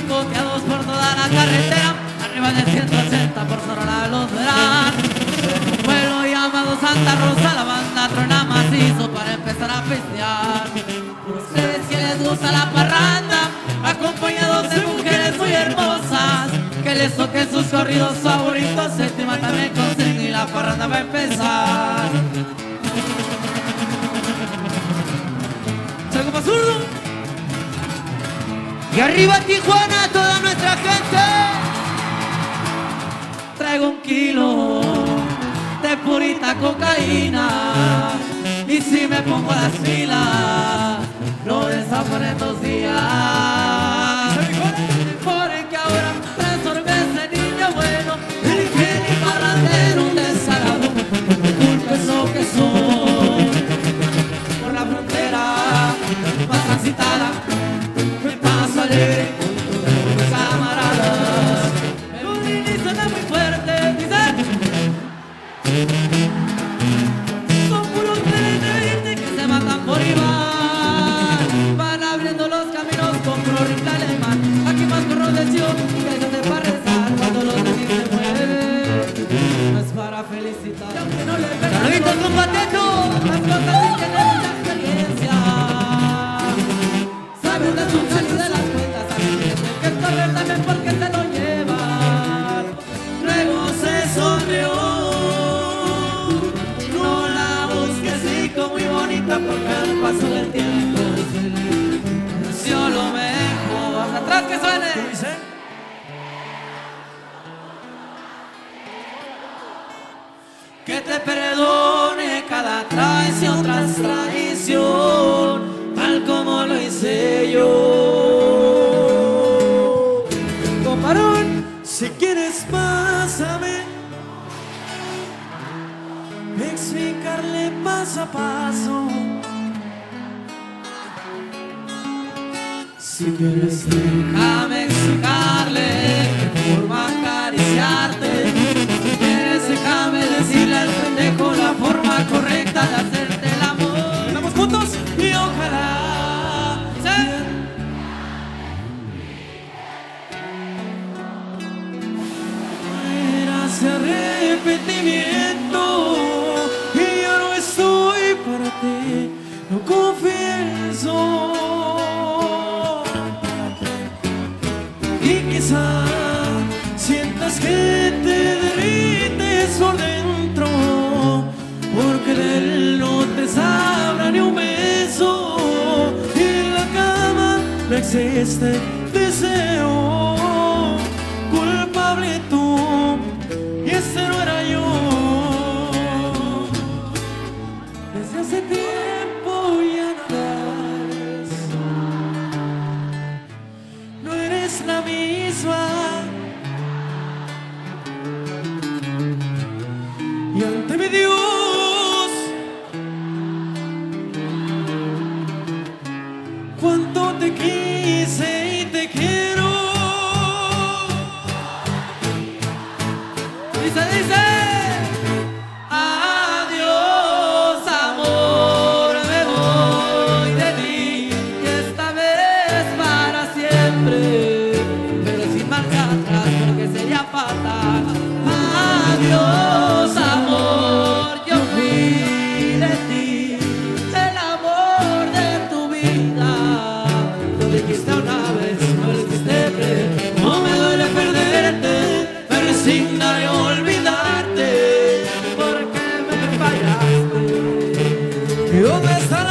picoteados por toda la carretera, arriba de 180 por Sonora los verán. En un pueblo llamado Santa Rosa la banda truena macizo para empezar a pistear. Ustedes que les gusta la parranda, acompañados de mujeres muy hermosas, que les toquen sus corridos favoritos, séptima también consiguen y la parranda va a empezar. Salgo pa' zurdo. Y arriba Tijuana, toda nuestra gente. Traigo 1 kilo de purita cocaína, y si me pongo las pilas, lo destapo en estos días. Porque ahora transformé ese niño bueno, el infiel y parrandero, un desalado, culpa es lo que soy. Por la frontera más transitada me paso alegre con mis camaradas. Pero un inicio suena muy fuerte, dice. Son puros trenes que se matan por Iván. Van abriendo los caminos con puro rifle alemán. Aquí más corro de Sion que yo te para rezar. Cuando los nenis se mueven, no es para felicitar. Y aunque no le pega, ¡saluditos, compateto! Las cosas sí tienen mucha experiencia. Saben de su salida de las cuentas, saben que es correr también porque se lo llevan. Luego se sonrió. No la busques, hijo, muy bonita, porque al paso del tiempo yo lo mejor. Hasta atrás que suene. Que te perdone cada traición tras traición, tal como lo hice yo. Comparón, si quieres pásame, explicarle paso a paso. Si quieres déjame explicarle qué forma acariciarte. Si quieres déjame decirle al pendejo la forma correcta de hacerte el amor. ¿Estamos juntos? Y ojalá fuera ese arrepentimiento, y yo no estoy para ti, lo confieso. Y quizá sientas que te derrites por dentro, porque de él no te sabrá ni un beso, y en la cama no existe deseo. Culpable tú, y ese no era yo. Desde hace tiempo ya no eres la misma, y ante mi Dios, cuánto te quise y te quiero. dice, adiós amor, me voy de ti, y esta vez para siempre, pero sin marcha atrás porque sería fatal. Adiós amor, yo fui de ti, el amor de tu vida. Lo dijiste una vez, no lo dijiste tres. No me duele perderte, me resignaré a olvidarte, porque me fallaste. ¿Y dónde estás?